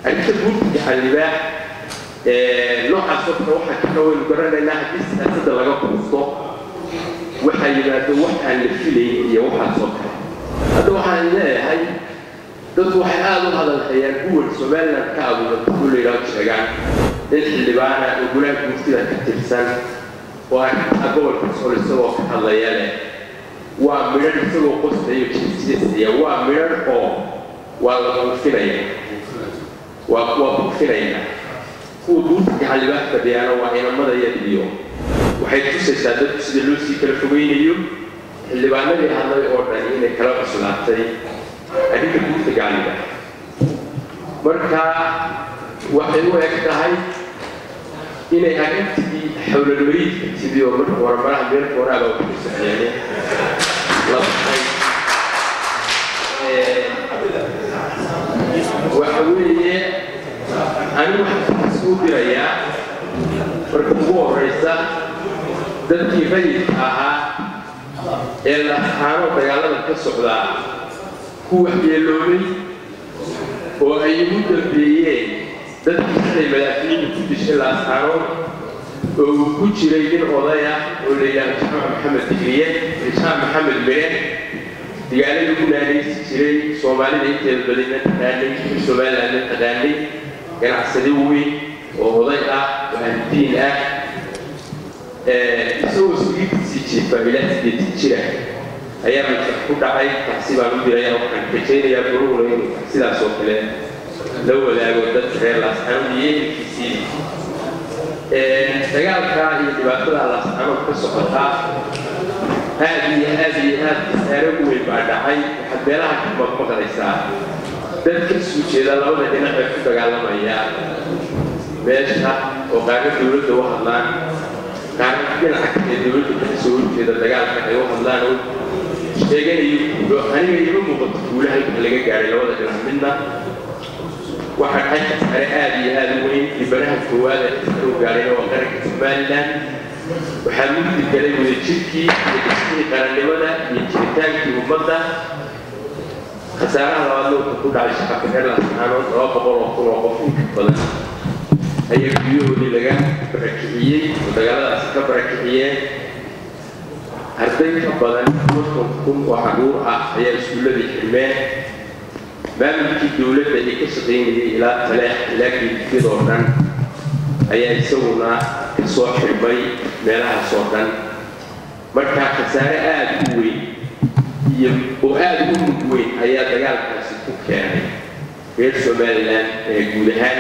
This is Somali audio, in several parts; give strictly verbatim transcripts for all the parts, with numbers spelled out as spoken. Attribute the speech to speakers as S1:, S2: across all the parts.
S1: أنت قلت حلباء نوع الصوت واحد كانوا يقولون إن حديث أسد لقى قصة وحيبات واحد اللي فيه يوحى صوت هذا واحد لا هاي ده واحد قالوا هذا الخيال هو السؤال كابو كل يوم شجع اللي بعنا يقول لك مستوى كتير سنة واحد أقول كسول السوق الله يلا وأمير السوق قصة يشتري وأمير أو ولا مفيرين ومفيرين ودود كحلبات بديانا وإن ماذا يديو وحيث تسدد تسدلوسي كالفوينيو اللي بعنا اللي هذا يورداني كلام سلطتي أديك بود كحلبات مركا واحد ويكتهاي إن هاي تبي حول الوريد تبي ومر ورمى عمير فورا لو كنت يعني لا وحولي أنا واحد سعودي ريا بركبوا رئيسا دتي فيك آها إلا حانو تجعلنا كسبلا هو يلوني وأيمو تبيه دتي سنة ملاكين تشيل حانو وكوتشيلين وضايا وليا محمد تجريه إسحاق محمد بن ديالي يقول هذه سيري سومالي نيجي البلدين تاني سومالي تاني كان عسلوي ووضيع وهندين أه سو سويت سيتشي فبلاد سيتشي أيام الحكومة عاي تحسب على المديرية وكان كتير يقولوا لهم تحسب على سوق لو لا يقدر غير الأسحاب يجي في سي تجعل كائن يبقى على الأسحاب كسوقها هذه هذه هذه أروي بعد عاي حبيلها كم مقدسة dadka soo jeeda labada dhinac ay ku dagaalamayaan meesha oo qaar dawladda u hadlaan qaar dhinaca kale dawladda ka soo jeeda dagaalka ay u hadlaan oo sheeganayo aniga iyo muuqato guulaha laga gaaray labada dhinac midna waxa ay tahay aad iyo aad u weyn ibaraha koowaad ee soo gaaray oo qaranka Soomaaliland waxa muddo galay wada jirkii iyo qarannimada iyo jiritaankii ummadda خسارة لو تقول على شقة كذا أنا راب قرر قرر قفين بدن هي بيو اللي لقى بركية وتقال أسكاب بركية هرتين بدن ممكن وحضور هي السؤال بالحماية ما ممكن دولة اللي كسرين إلى ثلاث لكن في دوران هي يسوونا كسوق حربي ملها صوتان مركز خسارة أدوي وهذا هو وين هي دجال كاسيكو كاني غير سوماليلاند جودهان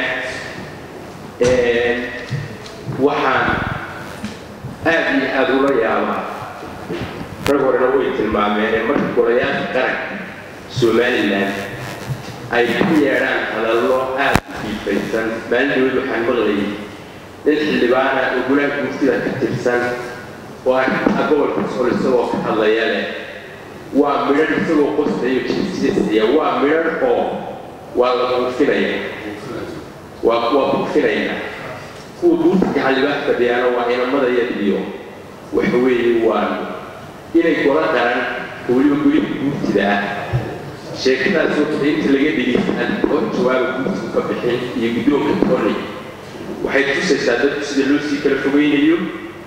S1: وحان هذه أدوية رجل رويت المعماري مرة كوريات كان سوماليلاند أي كيران على الله هذا في فيسان ما عنده حن مغلي اللي بعنا يقول لك مستوى كتير سنة وأقول كسول السوق الله يلا وأمير السوق قصة يشتري وأمير أو ولا مفيرين ومفيرين ودود كحلبات بديانا وإن ماذا يديو وحوي وان إلى كورا كان كل يوم كل يوم كذا شكلنا سوتين تلاقي دي أن أجوال كوس كبحين يجدوا كتوني وحيث تسدد تسدلوسي كالفوين اليوم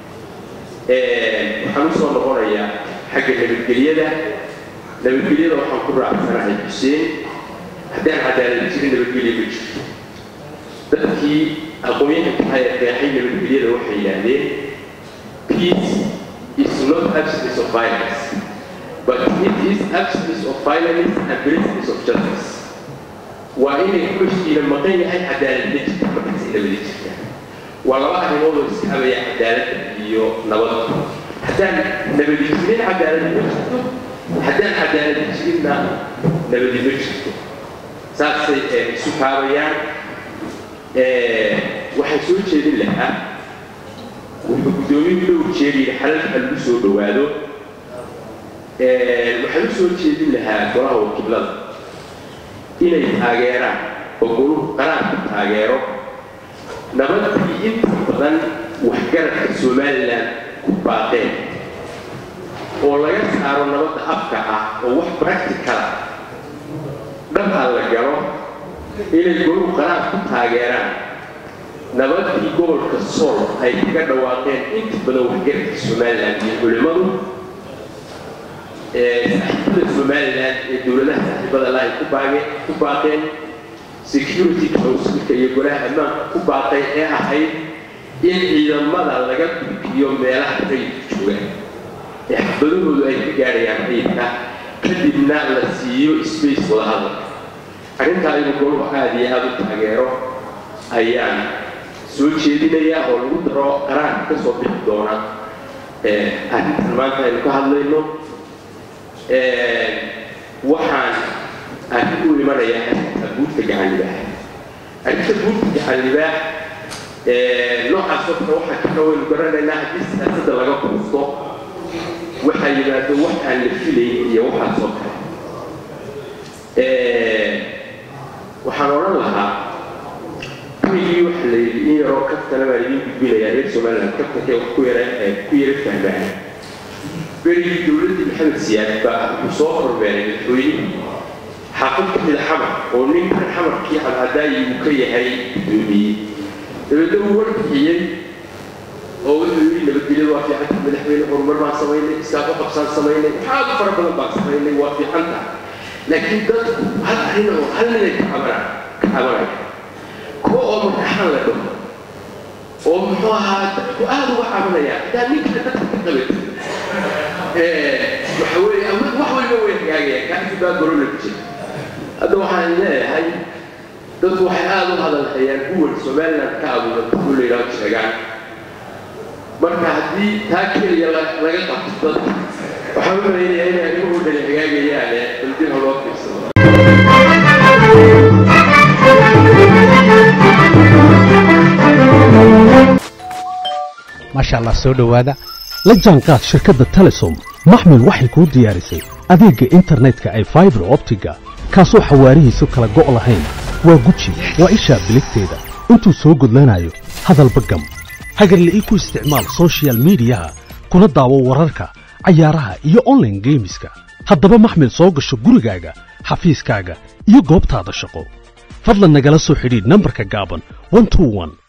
S1: وحنوصل لغاية حق النبيلية ده النبيلية ده وحن كبر على سنة الحسين هدان عدالة تجيب النبيلية بيجي تأتي القومية كحياة كحية النبيلية ده وحي يعني peace is not absence of violence but it is absence of violence and presence of justice وإن كل شيء لما قيل هاي عدالة بيجي مركز إلى بيجي والله واحد يقول السحابة يا عدالة يو نبض حتى نبي نجيب عدالة بيجي حتى عدالة بيجينا نبي نجيب ساس السحابة يعني وحسول شيء لها وحكومي بلو شيء حلال حلو سود وهذا وحلو سود شيء لها تراه وكبلة إلى تاجرة وقولوا قرار تاجرة نبض في إنت بدن وحكرت السومال كوباتين ولا يسأرون نبض أفكار ووح براكتيكال نبض على الجرو inay goluhu qaraar ku taageeraan nabadii gobolka sool ay kaga dhawaaqeen inta badan waxgarka somaliland iyo culimadu saaxiibada somaliland ee dowladaha saaxiibada la ay ku baaqeen security councilka iyo golaha ammaanka ku baaqay ee ahayd in ciidamada laga bixiyo meelaha rayidka joogaan ee xabadahoodu ay ka gaadhayaan rayidka kadibna la siiyo space wada hadalka arrintaa inuu goluhu aad iyo aad u taageero ayaan soo jeedinayaa oo lagu daro qaraarka ka soo bixi doona arrintan maanta aynu ka hadlayno waxaan arrin u imanayaa arrinta buurta gacan libaax arrinta buurta gacan libaax noocaas oo kale waxaan ka dhawaynu garanaynaa haddii siyaasadda laga quusto waxaa yimaado wax aan la filayn iyo waxaas oo kale waxaan odhan lahaa kuwigii waxa la yidhi in yaroo kaftana baan idiin gudbinayaa reer somaliland kaftankee wax ku yara ku yara fahmaan berigii dowladdii maxamed siyaad baa wuxuu soo kormeeray madaxweynihii xaafad ka mid xamar oo ninkan xamarkii cadcadaayi uu ka yahay gudoomiyey dabeedna uu warbixiyey oo wuxuu yidhi nabadgelyadu waa fiicanta madaxweyne horumar baan samaynay iskaafo qabsaan samaynay waxaad fara badan baan samaynay waa fiicanta laakiin dadku hal arrin oo hal ninay ka cabanaan ka cabanaya kuwa oo madaxaan la dhaho oo muxuu ahaa dadku aad uga cabanaya hadaa ninkana dadka ka qabay waxa weeye wax waliba way hagaagayaan kaasi baa gorona ku jira hadda waxaan leeyahay dadku waxay aad u hadalhayaan kuwan somaliland ka abuuranta ku layidhaho sheegaan marka haddii taa keliya laga qabto dadka waxaan u malaynayaa inay arrimuhu dhali hagaagayaane baldin loo fiirsado
S2: maasha allah soo dhawaada la jaanqaad shirkadda telesom maxmil waxay kuu diyaarisay adeegga internetka ay fiber optiga kaasoo xawaarihiisu kala go' lahayn waa guji waa ishaa biligteeda intuu soo gudlanayo hadalba gam hagarla'ii ku isticmaal social midiyaha kuna daawo wararka cayaaraha iyo online geemiska haddaba maxmil soo gasho gurigaaga xafiiskaaga iyo goobtaada shaqo fadlan nagala soo xidhiidh nambarka gaaban one two one